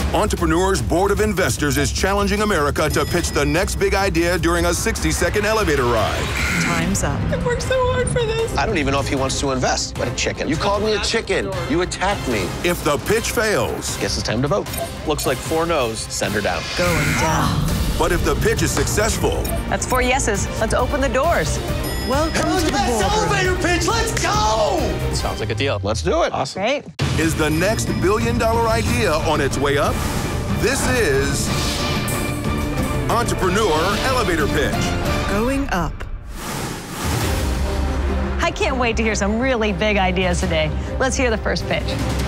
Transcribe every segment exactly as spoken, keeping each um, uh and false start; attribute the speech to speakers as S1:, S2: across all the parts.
S1: Entrepreneur's Board of Investors is challenging America to pitch the next big idea during a sixty second elevator ride.
S2: Time's up.
S3: I've worked so hard for this.
S4: I don't even know if he wants to invest. What a chicken. You called me a chicken. You attacked me.
S1: If the pitch fails.
S4: Guess it's time to vote. Looks like four no's. Send her down.
S2: Going down.
S1: But if the pitch is successful.
S5: That's four yeses. Let's open the doors.
S2: Welcome to the boardroom.
S4: Elevator pitch. Let's go.
S6: Sounds like a deal.
S4: Let's do it.
S6: Awesome.
S5: Great.
S1: Is the next billion dollar idea on its way up? This is Entrepreneur Elevator Pitch.
S2: Going up.
S5: I can't wait to hear some really big ideas today. Let's hear the first pitch.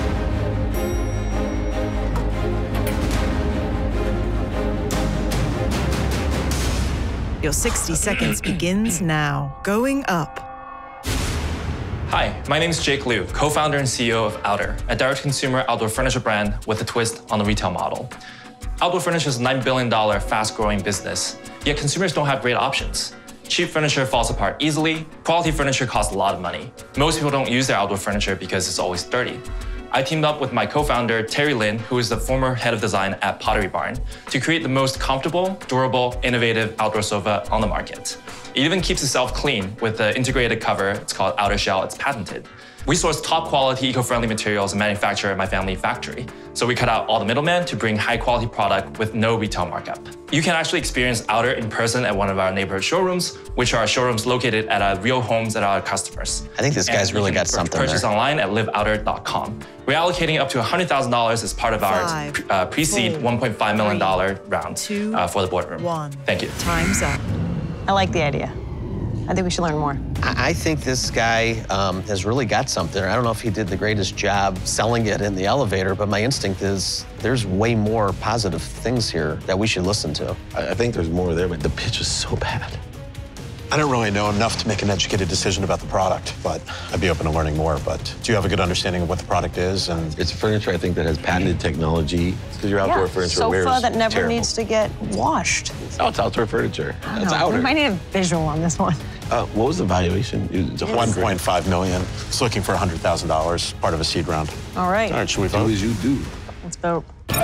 S2: Your sixty seconds begins now. Going up.
S6: Hi, my name is Jake Liu, co-founder and C E O of Outer, a direct-to-consumer outdoor furniture brand with a twist on the retail model. Outdoor furniture is a nine billion dollar fast-growing business, yet consumers don't have great options. Cheap furniture falls apart easily, quality furniture costs a lot of money. Most people don't use their outdoor furniture because it's always dirty. I teamed up with my co-founder, Terry Lin, who is the former head of design at Pottery Barn, to create the most comfortable, durable, innovative outdoor sofa on the market. It even keeps itself clean with the integrated cover. It's called Outer Shell. It's patented. We source top quality, eco-friendly materials and manufacture at my family factory. So we cut out all the middlemen to bring high quality product with no retail markup. You can actually experience Outer in person at one of our neighborhood showrooms, which are showrooms located at our real homes at our customers.
S4: I think this guy's
S6: And
S4: really
S6: you can
S4: got something
S6: purchase
S4: there.
S6: online at live outer dot com. We're allocating up to one hundred thousand dollars as part of
S2: Five,
S6: our uh, pre-seed
S2: four,
S6: one point five million dollars
S2: three,
S6: round
S2: two,
S6: uh, for the boardroom.
S2: One.
S6: Thank you.
S2: Time's up.
S5: I like the idea. I think we should learn more.
S4: I I think this guy um, has really got something. I don't know if he did the greatest job selling it in the elevator, but my instinct is there's way more positive things here that we should listen to.
S7: I I think there's more there, but the pitch is so bad. I don't really know enough to make an educated decision about the product, but I'd be open to learning more. But do you have a good understanding of what the product is? And
S8: It's furniture, I think, that has patented technology. Because your outdoor
S5: Yeah,
S8: furniture
S5: sofa
S8: wears
S5: that never
S8: terrible.
S5: needs to get washed.
S8: Oh, it's outdoor furniture. That's
S5: No,
S8: outer.
S5: we might need a visual on this one.
S8: Uh, what was the valuation? It's a
S7: one point five million. It's looking for one hundred thousand dollars, part of a seed round.
S5: All right,
S7: All right, should we
S8: Do
S7: vote?
S8: as you do.
S5: let's vote.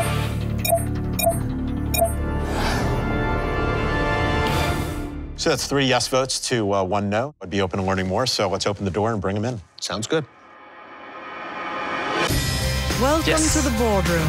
S7: So that's three yes votes to uh, one no. I'd be open to learning more, so let's open the door and bring him in.
S4: Sounds good.
S2: Welcome
S6: Yes.
S2: to the boardroom.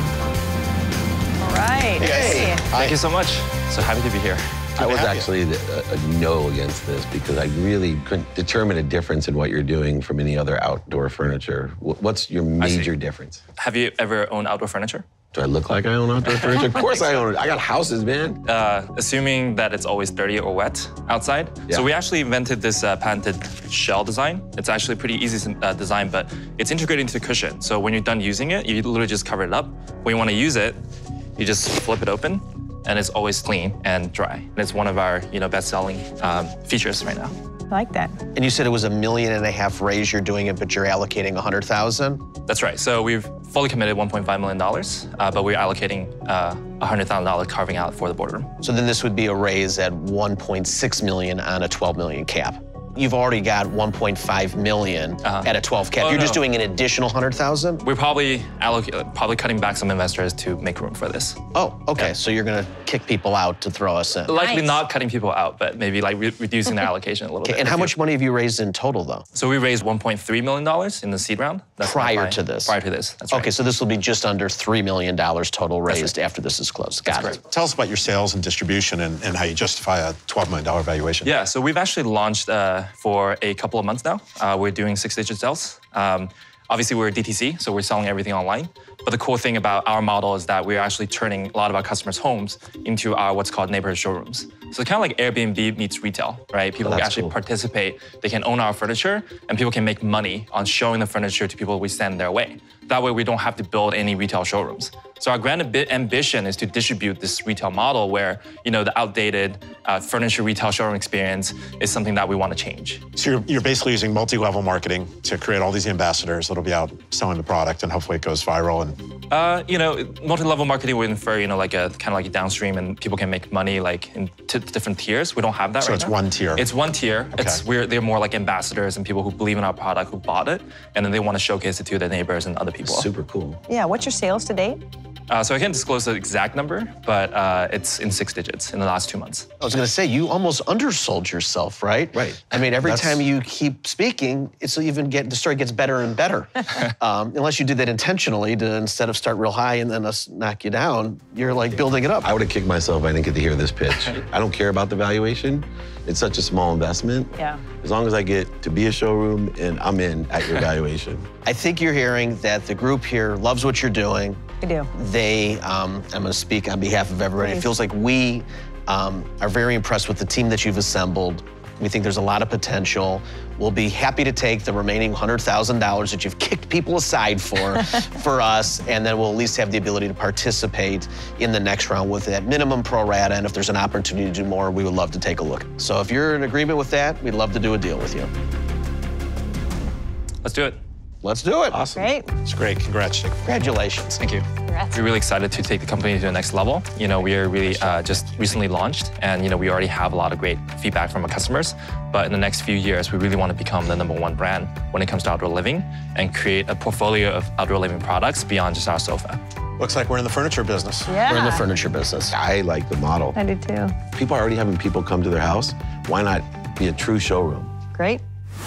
S5: All right.
S4: Hey.
S6: Thank you so much. So happy to be here.
S8: I was
S7: have you.
S8: actually a, a no against this because I really couldn't determine a difference in what you're doing from any other outdoor furniture. Wh- What's your
S6: see.
S8: major difference?
S6: Have you ever owned outdoor furniture?
S8: Do I look like I own outdoor furniture? Of course I own it. I got houses, man.
S6: Uh, assuming that it's always dirty or wet outside.
S8: Yeah.
S6: So we actually invented this uh, patented shell design. It's actually pretty easy to uh, design, but it's integrated into the cushion. So when you're done using it, you literally just cover it up. When you want to use it, you just flip it open, and it's always clean and dry. And it's one of our, you know, best-selling um, features right now.
S5: I like that.
S4: And you said it was a million and a half raise you're doing it, but you're allocating one hundred thousand?
S6: That's right. So we've fully committed one point five million dollars, uh, but we're allocating uh, one hundred thousand dollars carving out for the boardroom.
S4: So then this would be a raise at one point six million on a twelve million cap. You've already got one point five million
S6: Uh-huh.
S4: at a twelve cap.
S6: Oh,
S4: You're just
S6: no.
S4: doing an additional one hundred thousand?
S6: We're probably allocate, probably cutting back some investors to make room for this.
S4: Oh, okay.
S6: Yeah.
S4: So you're gonna kick people out to throw us in.
S6: Likely
S5: Nice.
S6: not cutting people out, but maybe like re- reducing their allocation a little
S4: Okay,
S6: bit.
S4: and
S6: If
S4: how
S6: you-
S4: much money have you raised in total, though?
S6: So we raised one point three million dollars in the seed round. That's
S4: Prior
S6: not my-
S4: to this?
S6: Prior to this, that's right.
S4: Okay, so this will be just under three million dollars total
S6: That's
S4: raised
S6: right.
S4: after this is closed. Got
S6: That's
S4: it.
S6: correct.
S7: Tell us about your sales and distribution and, and how you justify a twelve million dollars valuation.
S6: Yeah, so we've actually launched uh, for a couple of months now. Uh, we're doing six-digit sales. Um, obviously, we're D T C, so we're selling everything online. But the cool thing about our model is that we're actually turning a lot of our customers' homes into our what's called neighborhood showrooms. So it's kind of like Airbnb meets retail, right? People can
S8: that's
S6: actually
S8: cool.
S6: participate, they can own our furniture, and people can make money on showing the furniture to people we send their way. That way, we don't have to build any retail showrooms. So our grand ambi- ambition is to distribute this retail model where, you know, the outdated uh, furniture retail showroom experience is something that we want to change.
S7: So you're, you're basically using multi-level marketing to create all these ambassadors that'll be out selling the product, and hopefully it goes viral. And
S6: Uh, you know, multi-level marketing would infer, you know, like a kind of like a downstream, and people can make money like in t- different tiers. We don't have that
S7: So
S6: right
S7: it's
S6: now.
S7: one tier.
S6: It's one tier. It's we're they're more like ambassadors and people who believe in our product, who bought it, and then they want to showcase it to their neighbors and other people.
S8: Super cool.
S5: Yeah, what's your sales to date?
S6: Uh, so I can't disclose the exact number, but uh, it's in six digits in the last two months.
S4: I was gonna say, you almost undersold yourself, right?
S8: Right.
S4: I mean, every
S8: That's-
S4: time you keep speaking, it's even get the story gets better and better. um, unless you did that intentionally to instead of start real high and then us knock you down, you're like building it up.
S8: I would have kicked myself if I didn't get to hear this pitch. I don't care about the valuation. It's such a small investment.
S5: Yeah.
S8: As long as I get to be a showroom and I'm in at your valuation.
S4: I think you're hearing that the group here loves what you're doing.
S5: We do.
S4: They, um, I'm gonna speak on behalf of everybody. It
S5: Please.
S4: feels like we um, are very impressed with the team that you've assembled. We think there's a lot of potential. We'll be happy to take the remaining one hundred thousand dollars that you've kicked people aside for, for us, and then we'll at least have the ability to participate in the next round with that minimum pro rata, and if there's an opportunity to do more, we would love to take a look. So if you're in agreement with that, we'd love to do a deal with you.
S6: Let's do it.
S4: Let's do it.
S8: Awesome.
S5: Great.
S7: It's great. Congrats, Jake.
S4: Congratulations.
S6: Thank you.
S5: Congrats.
S6: We're really excited to take the company to the next level. You know, we are really uh, just recently launched, and you know, we already have a lot of great feedback from our customers. But in the next few years, we really want to become the number one brand when it comes to outdoor living and create a portfolio of outdoor living products beyond just our sofa.
S7: Looks like we're in the furniture business.
S5: Yeah.
S4: We're in the furniture business.
S8: I like the model.
S5: I do too.
S8: People are already having people come to their house. Why not be a true showroom?
S5: Great.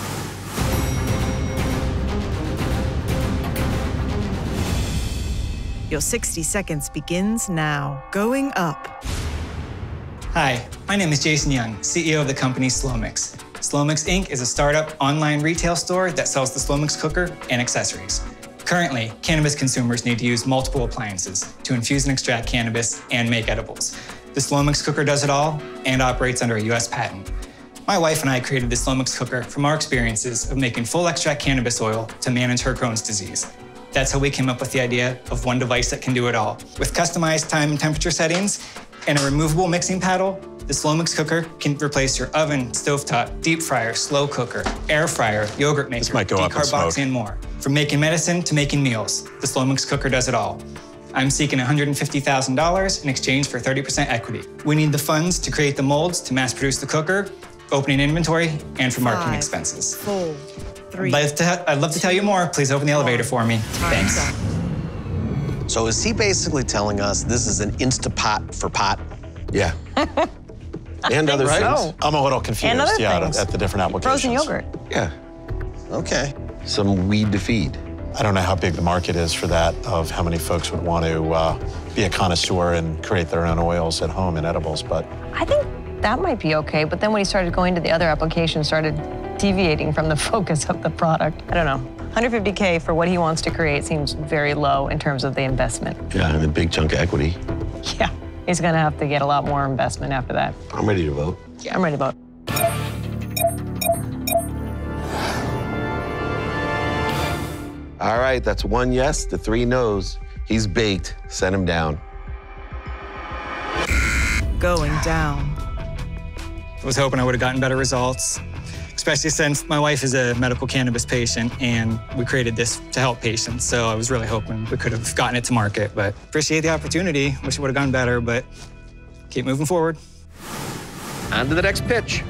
S2: Your sixty seconds begins now. Going up.
S3: Hi, my name is Jason Young, C E O of the company Slowmix. Slowmix Incorporated is a startup online retail store that sells the Slowmix cooker and accessories. Currently, cannabis consumers need to use multiple appliances to infuse and extract cannabis and make edibles. The Slowmix cooker does it all and operates under a U S patent. My wife and I created the Slowmix cooker from our experiences of making full extract cannabis oil to manage her Crohn's disease. That's how we came up with the idea of one device that can do it all. With customized time and temperature settings and a removable mixing paddle, the Slowmix cooker can replace your oven, stovetop, deep fryer, slow cooker, air fryer, yogurt maker,
S7: might go up in
S3: decarb box,
S7: smoke.
S3: and more. From making medicine to making meals, the Slowmix cooker does it all. I'm seeking one hundred fifty thousand dollars in exchange for thirty percent equity. We need the funds to create the molds to mass produce the cooker, opening inventory, and for marketing
S2: Five,
S3: expenses.
S2: Four, three.
S3: I'd love to, I'd love to tell you more. Please open the elevator for me.
S2: Time's
S3: Thanks.
S2: up.
S4: So is he basically telling us this is an Instapot for pot?
S8: Yeah. And other
S4: Right?
S8: things.
S7: I'm a little confused,
S5: And other
S7: yeah,
S5: things.
S7: at the different applications.
S5: Frozen yogurt.
S8: Yeah.
S4: Okay.
S8: Some weed to feed.
S7: I don't know how big the market is for that, of how many folks would want to uh, be a connoisseur and create their own oils at home and edibles, but
S5: I think that might be okay, but then when he started going to the other applications, started deviating from the focus of the product. I don't know. one hundred fifty K for what he wants to create seems very low in terms of the investment.
S8: Yeah, and a big chunk of equity.
S5: Yeah, he's gonna have to get a lot more investment after that.
S8: I'm ready to vote.
S5: Yeah, I'm ready to vote.
S8: All right, that's one yes to three no's. He's baked. Send him down.
S2: Going down.
S3: I was hoping I would have gotten better results, especially since my wife is a medical cannabis patient and we created this to help patients. So I was really hoping we could have gotten it to market, but appreciate the opportunity. Wish it would have gone better, but keep moving forward.
S4: On to the next pitch.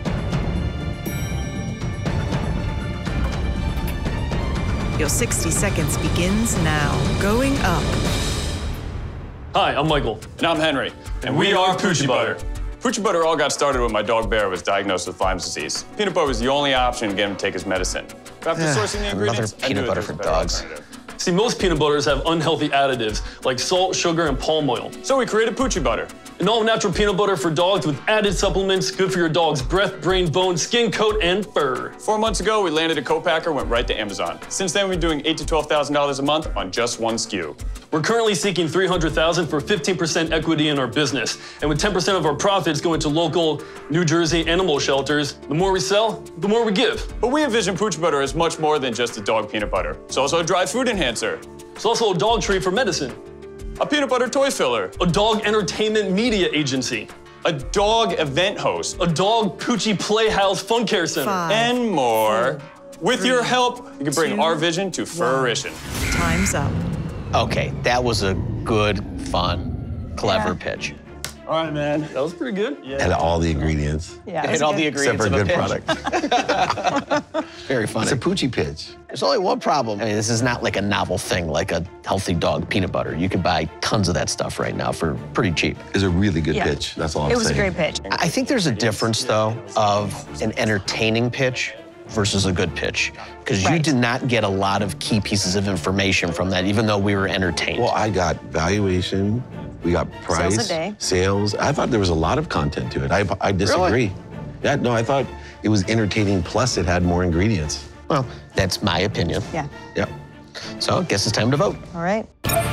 S2: Your sixty seconds begins now. Going up.
S9: Hi, I'm Michael.
S10: And I'm Henry.
S9: And we are Poochie Butter.
S10: Poochie Butter all got started when my dog Bear was diagnosed with Lyme's disease. Peanut butter was the only option to get him to take his medicine. But after sourcing the
S4: Another
S10: ingredients, I
S4: peanut
S10: knew
S4: butter
S10: there was
S4: for
S10: a better
S4: dogs.
S10: alternative.
S9: See, most peanut butters have unhealthy additives like salt, sugar, and palm oil.
S10: So we created Poochie Butter.
S9: An all-natural peanut butter for dogs with added supplements good for your dog's breath, brain, bone, skin, coat, and fur.
S10: Four months ago, we landed a co-packer, went right to Amazon. Since then, we've been doing eight to twelve thousand dollars a month on just one S K U.
S9: We're currently seeking three hundred thousand dollars for fifteen percent equity in our business. And with ten percent of our profits going to local New Jersey animal shelters, the more we sell, the more we give.
S10: But we envision Poochie Butter as much more than just a dog peanut butter. It's also a dry food enhancer,
S9: It's also a dog treat for medicine,
S10: a peanut butter toy filler,
S9: a dog entertainment media agency,
S10: a dog event host,
S9: a dog Poochie Playhouse Fun Care Center.
S2: Five.
S10: and more. With
S2: three,
S10: your help, you can bring
S2: two,
S10: our vision to fruition.
S2: Time's up.
S4: Okay, that was a good, fun, clever pitch.
S9: All right, man. That was pretty good. Yeah.
S8: And all the ingredients.
S5: Yeah,
S4: And all the ingredients
S8: Except for
S4: of
S8: a
S4: a
S8: good
S4: pitch.
S8: product.
S4: Very funny.
S8: It's a Poochie pitch.
S4: There's only one problem. I mean, this is not like a novel thing like a healthy dog peanut butter. You can buy tons of that stuff right now for pretty cheap.
S8: It's a really good
S5: Yeah.
S8: pitch. That's all I'm
S5: It was a
S8: saying.
S5: great pitch.
S4: I think there's a difference, though, of an entertaining pitch versus a good pitch. Because you
S5: Right.
S4: did not get a lot of key pieces of information from that, even though we were entertained.
S8: Well, I got valuation. We got price.
S5: Sales a day.
S8: Sales. I thought there was a lot of content to it. I, I disagree. Yeah, no, I thought it was entertaining, plus it had more ingredients.
S4: Well, that's my opinion.
S5: Yeah.
S8: Yep.
S4: So I guess it's time to vote.
S5: All right.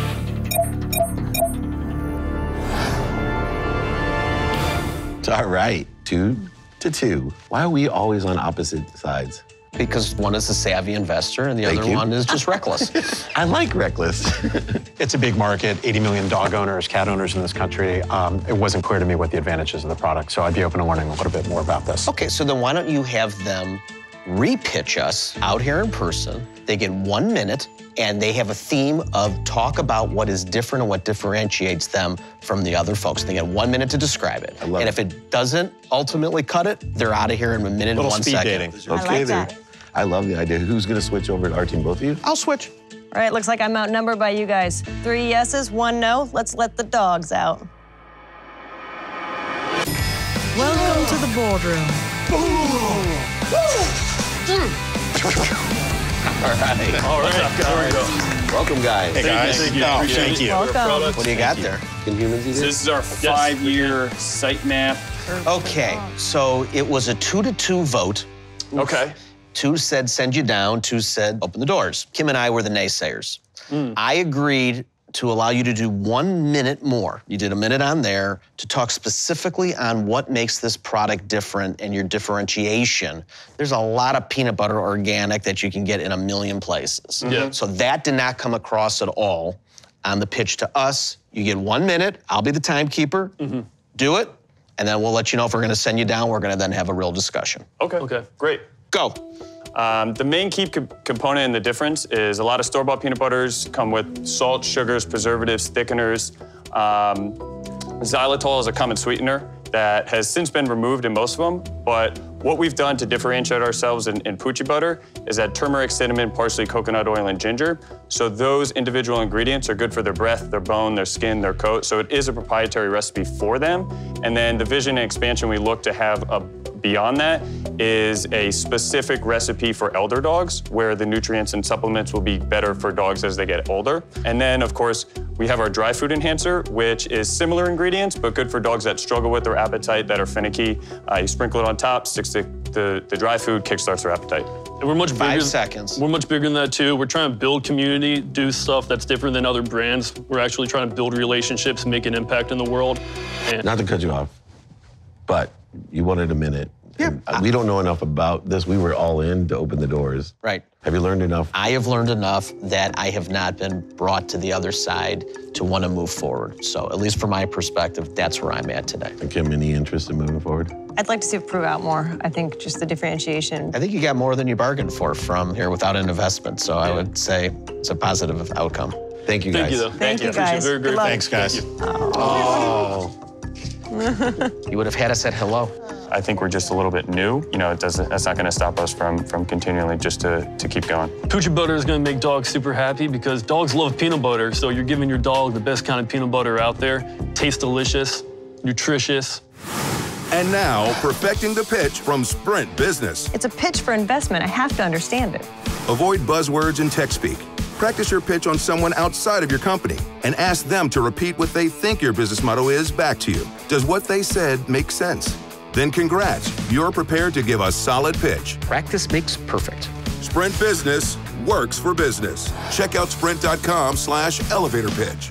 S8: All right, two to two. Why are we always on opposite sides?
S4: Because one is a savvy investor and the
S8: Thank
S4: other
S8: you.
S4: one is just reckless.
S8: I like reckless.
S7: It's a big market, eighty million dog owners, cat owners in this country. Um, it wasn't clear to me what the advantages of the product, so I'd be open to learning a little bit more about this.
S4: Okay, so then why don't you have them re-pitch us out here in person? They get one minute, and they have a theme of talk about what is different and what differentiates them from the other folks. They get one minute to describe it.
S8: I love
S4: and
S8: it.
S4: if it doesn't ultimately cut it, they're out of here in a minute and
S7: Little
S4: one
S7: speed
S4: second.
S7: dating.
S8: Okay,
S5: I like
S8: there.
S5: that.
S8: I love the idea. Who's gonna switch over to our team? Both of you?
S4: I'll switch.
S5: All right, looks like I'm outnumbered by you guys. Three yeses, one no. Let's let the dogs out.
S2: Welcome to the boardroom.
S8: All right.
S9: All right, there we go.
S8: Welcome, guys.
S10: Hey, guys.
S9: Thank you.
S10: Oh,
S9: Appreciate
S10: thank
S9: it.
S10: you.
S5: Welcome.
S4: What do you got there?
S8: Can humans eat
S10: So
S8: it?
S10: this is our five-year site map.
S4: Okay, so it was a two to two vote.
S10: Okay.
S4: Two said send you down, two said open the doors. Kim and I were the naysayers. I agreed to allow you to do one minute more. You did a minute on there to talk specifically on what makes this product different and your differentiation. There's a lot of peanut butter organic that you can get in a million places.
S9: Yeah.
S4: So that did not come across at all on the pitch to us. You get one minute, I'll be the timekeeper, do it, and then we'll let you know if we're gonna send you down. We're gonna then have a real discussion.
S10: Okay.
S9: Okay.
S10: Great.
S4: Go.
S10: Um, the main key co- component in the difference is a lot of store-bought peanut butters come with salt, sugars, preservatives, thickeners. Um, xylitol is a common sweetener that has since been removed in most of them, but what we've done to differentiate ourselves in, in Poochie butter is add turmeric, cinnamon, parsley, coconut oil, and ginger. So those individual ingredients are good for their breath, their bone, their skin, their coat. So it is a proprietary recipe for them. And then the vision and expansion we look to have a, beyond that is a specific recipe for elder dogs where the nutrients and supplements will be better for dogs as they get older. And then, of course, we have our dry food enhancer, which is similar ingredients, but good for dogs that struggle with their appetite, that are finicky. Uh, you sprinkle it on top, sticks to the, the dry food, kickstarts their appetite.
S9: And we're much bigger.
S4: Five seconds.
S9: We're much bigger than that too. We're trying to build community, do stuff that's different than other brands. We're actually trying to build relationships, make an impact in the world. And
S8: Not to cut you off, but you wanted a minute.
S4: Yeah.
S8: And we don't know enough about this. We were all in to open the doors.
S4: Right.
S8: Have you learned enough?
S4: I have learned enough that I have not been brought to the other side to want to move forward. So at least from my perspective, that's where I'm at today.
S8: Kim, any interest in moving forward?
S5: I'd like to see it prove out more. I think just the differentiation.
S4: I think you got more than you bargained for from here without an investment. So I would say it's a positive outcome.
S8: Thank you,
S9: thank
S8: guys.
S9: you, though.
S5: Thank you,
S9: Appreciate it.
S5: guys.
S9: Very
S5: Good
S9: great.
S5: luck.
S10: Thanks, guys.
S4: You would have had us at hello.
S10: I think we're just a little bit new. You know, it doesn't, that's not gonna stop us from, from continually just to, to keep going.
S9: Poochie butter is going to make dogs super happy because dogs love peanut butter. So you're giving your dog the best kind of peanut butter out there. Tastes delicious, nutritious.
S1: And now, perfecting the pitch from Sprint Business.
S5: It's a pitch for investment. I have to understand it.
S1: Avoid buzzwords and tech speak. Practice your pitch on someone outside of your company and ask them to repeat what they think your business motto is back to you. Does what they said make sense? Then congrats, you're prepared to give a solid pitch.
S4: Practice makes perfect.
S1: Sprint Business works for business. Check out sprint.com slash elevator pitch.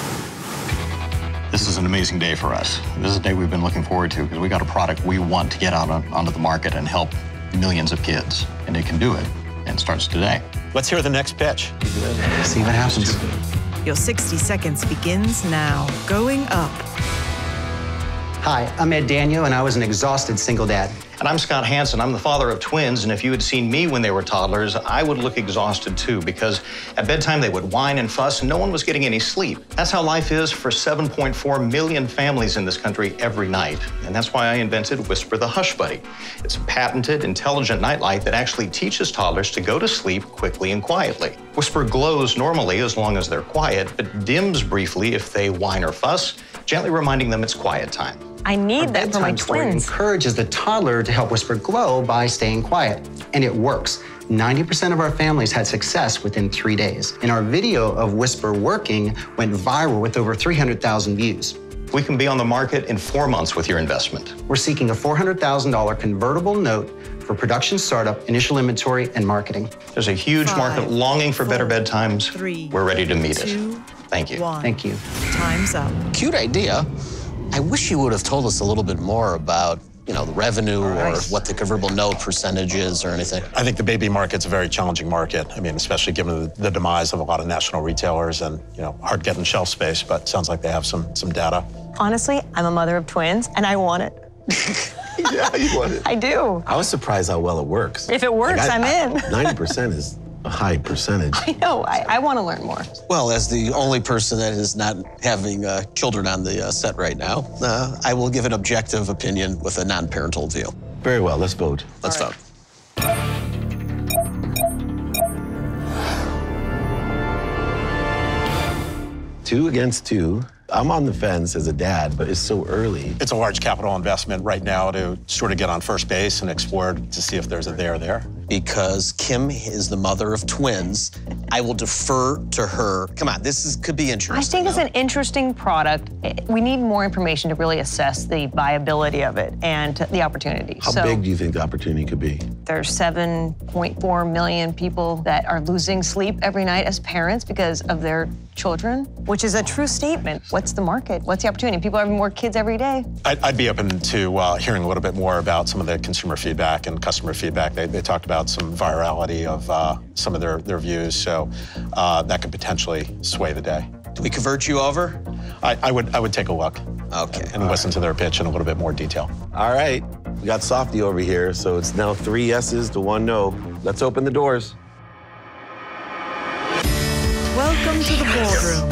S11: This is an amazing day for us. This is a day we've been looking forward to because we got a product we want to get out on, onto the market and help millions of kids. And it can do it, and it starts today.
S7: Let's hear the next pitch.
S11: See what happens.
S2: Your sixty seconds begins now. Going up.
S12: Hi, I'm Ed Daniel, and I was an exhausted single dad.
S11: And I'm Scott Hansen. I'm the father of twins, and if you had seen me when they were toddlers, I would look exhausted too, because at bedtime they would whine and fuss and no one was getting any sleep. That's how life is for seven point four million families in this country every night. And that's why I invented Whisper the Hush Buddy. It's a patented, intelligent nightlight that actually teaches toddlers to go to sleep quickly and quietly. Whisper glows normally as long as they're quiet, but dims briefly if they whine or fuss, gently reminding them it's quiet time.
S5: I need
S12: Our
S5: that for my
S12: bedtime story
S5: twins.
S12: encourages the toddler to help Whisper glow by staying quiet, and it works. ninety percent of our families had success within three days. And our video of Whisper working went viral with over three hundred thousand views.
S11: We can be on the market in four months with your investment.
S12: We're seeking a four hundred thousand dollars convertible note for production startup, initial inventory, and marketing.
S11: There's a huge
S2: Five,
S11: market longing for better
S2: four,
S11: bedtimes.
S2: three,
S11: We're ready to meet
S2: two,
S11: it. Thank you.
S2: One.
S12: Thank you.
S2: Time's up.
S4: Cute idea. I wish you would have told us a little bit more about, you know, the revenue or what the convertible note percentage is or anything.
S7: I think the baby market's a very challenging market. I mean, especially given the, the demise of a lot of national retailers and, you know, hard getting shelf space, but sounds like they have some, some data.
S5: Honestly, I'm a mother of twins, and I want it.
S8: Yeah, you want it.
S5: I do.
S8: I was surprised how well it works.
S5: If it works,
S8: Like, I-
S5: I'm in.
S8: ninety percent is a high percentage.
S5: I know. I, I want to learn more.
S4: Well, as the only person that is not having uh, children on the uh, set right now, uh, I will give an objective opinion with a non-parental view.
S8: Very well, let's vote.
S4: Let's vote.
S8: Two against two. I'm on the fence as a dad, but it's so early.
S7: It's a large capital investment right now to sort of get on first base and explore to see if there's a there there.
S4: Because Kim is the mother of twins, I will defer to her. Come on, this is, could be interesting.
S5: I think it's an interesting product. We need more information to really assess the viability of it and the opportunity.
S8: How
S5: so
S8: big do you think the opportunity could be?
S5: there's seven point four million people that are losing sleep every night as parents because of their children, which is a true statement. What's the market? What's the opportunity? People are having more kids every day.
S7: I'd, I'd be open to uh, hearing a little bit more about some of the consumer feedback and customer feedback. They, they talked about some virality of uh, some of their, their views, so uh, that could potentially sway the day.
S4: Do we convert you over?
S7: I, I would I would take a look.
S4: Okay.
S7: And listen to their pitch in a little bit more detail.
S8: All right, we got Softy over here, so it's now three yeses to one no. Let's open the doors.
S2: Welcome to the boardroom.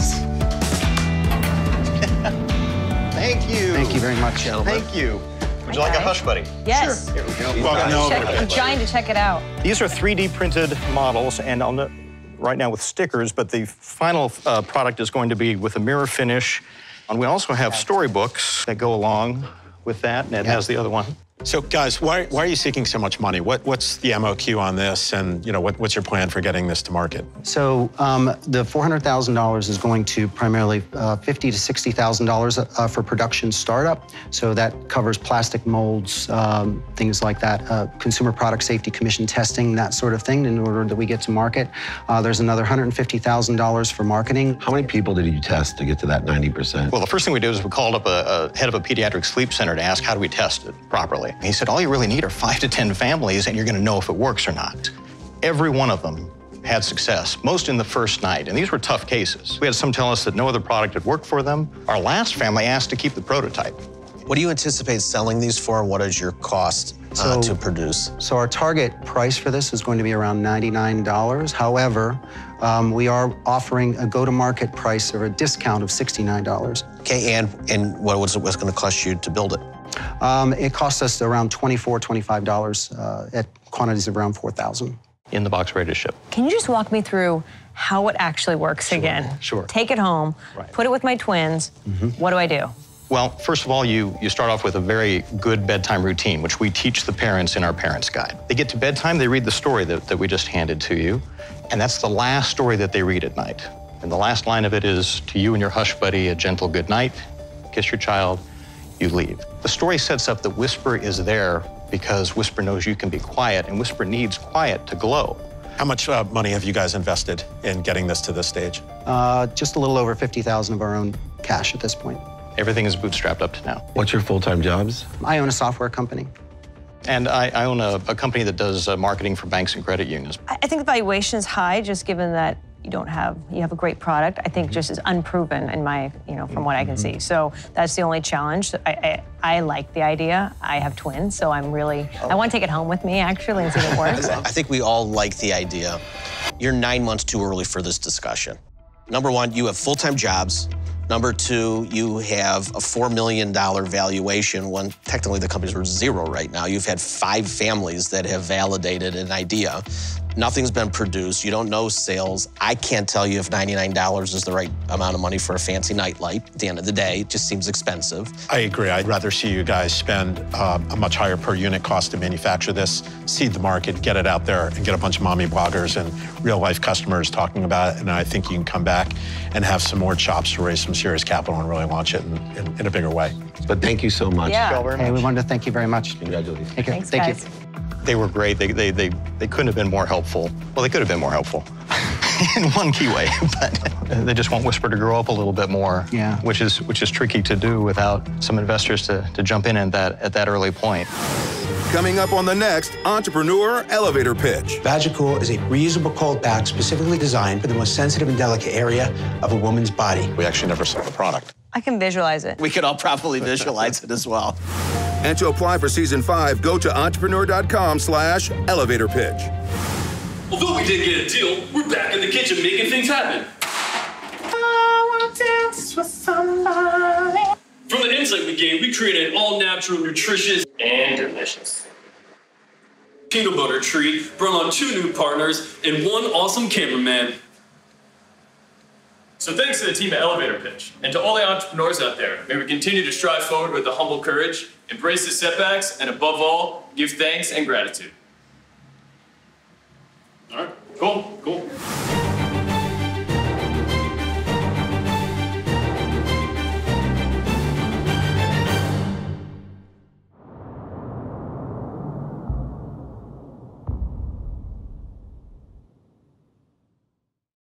S11: Thank you.
S12: Thank you very much,
S4: gentlemen.
S11: Thank you. Would you
S5: Hi,
S11: like a
S5: guys.
S11: Hush Buddy?
S5: Yes.
S11: Here we go.
S7: Welcome over.
S5: Check, I'm trying to check it out.
S11: These are three D printed models, and I'll note right now with stickers, but the final uh, product is going to be with a mirror finish. And we also have storybooks that go along with that, and Ed has the other one. So, guys, why, why are you seeking so much money? What, what's the M O Q on this, and you know, what, what's your plan for getting this to market?
S12: So um, the four hundred thousand dollars is going to primarily uh, fifty to sixty thousand dollars uh, for production startup. So that covers plastic molds, um, things like that, uh, consumer product safety commission testing, that sort of thing, in order that we get to market. Uh, there's another one hundred fifty thousand dollars for marketing.
S8: How many people did you test to get to that ninety percent?
S11: Well, the first thing we did was we called up a, a head of a pediatric sleep center to ask how do we test it properly. He said, all you really need are five to ten families, and you're going to know if it works or not. Every one of them had success, most in the first night, and these were tough cases. We had some tell us that no other product had worked for them. Our last family asked to keep the prototype.
S4: What do you anticipate selling these for? What is your cost uh,
S12: So-
S4: to produce?
S12: So our target price for this is going to be around ninety-nine dollars. However, um, we are offering a go-to-market price or a discount of sixty-nine dollars.
S4: Okay, and, and what was it was going to cost you to build it?
S12: Um, it costs us around twenty-four dollars, twenty-five dollars uh, at quantities of around four thousand.
S11: In the box, ready to ship.
S5: Can you just walk me through how it actually works again?
S11: sure.
S5: Take it home,
S11: Right.
S5: put it with my twins. What do I do?
S11: Well, first of all, you, you start off with a very good bedtime routine, which we teach the parents in our Parents Guide. They get to bedtime, they read the story that, that we just handed to you, and that's the last story that they read at night. And the last line of it is, to you and your hush buddy, a gentle good night, kiss your child, you leave. The story sets up that Whisper is there because Whisper knows you can be quiet, and Whisper needs quiet to glow. How much uh, money have you guys invested in getting this to this stage?
S12: Uh, just a little over fifty thousand dollars of our own cash at this point.
S11: Everything is bootstrapped up to now.
S8: What's your full-time jobs?
S12: I own a software company.
S11: And I, I own a, a company that does uh, marketing for banks and credit unions.
S5: I I think the valuation is high, just given that you don't have, you have a great product, I think just is unproven in my, you know, from what I can see. So that's the only challenge. I, I, I like the idea. I have twins, so I'm really, I want to take it home with me actually and see if it works.
S4: I think we all like the idea. You're nine months too early for this discussion. Number one, you have full-time jobs. Number two, you have a four million dollar valuation when technically the company's worth zero right now. You've had five families that have validated an idea. Nothing's been produced. You don't know sales. I can't tell you if ninety-nine dollars is the right amount of money for a fancy nightlight. At the end of the day, it just seems expensive.
S7: I agree. I'd rather see you guys spend uh, a much higher per unit cost to manufacture this, seed the market, get it out there, and get a bunch of mommy bloggers and real-life customers talking about it. And I think you can come back and have some more chops to raise some serious capital and really launch it in, in, in a bigger way.
S8: But thank you so much.
S5: Yeah.
S12: Hey, we wanted to thank you very much.
S8: Congratulations.
S12: Take care.
S5: Thanks,
S12: Thank
S5: guys.
S12: you.
S11: They were great. They, they, they, they couldn't have been more helpful. Well, they could have been more helpful in one key way, but they just want Whisper to grow up a little bit more,
S12: Yeah.
S11: which is which is tricky to do without some investors to, to jump in at that, at that early point.
S1: Coming up on the next Entrepreneur Elevator Pitch.
S13: Vagicool is a reusable cold pack specifically designed for the most sensitive and delicate area of a woman's body.
S7: We actually never saw the product.
S5: I can visualize it.
S4: We could all probably visualize it as well.
S1: And to apply for season five, go to entrepreneur.com slash elevator pitch.
S9: Although we did get a deal, we're back in the kitchen making things happen.
S14: I want to dance with somebody.
S9: From the insight we gained, we created an all-natural, nutritious, and delicious peanut butter treat, brought on two new partners, and one awesome cameraman.
S10: So thanks to the team at Elevator Pitch, and to all the entrepreneurs out there, may we continue to strive forward with a humble courage, embrace the setbacks, and above all, give thanks and gratitude.
S9: All right, cool, cool.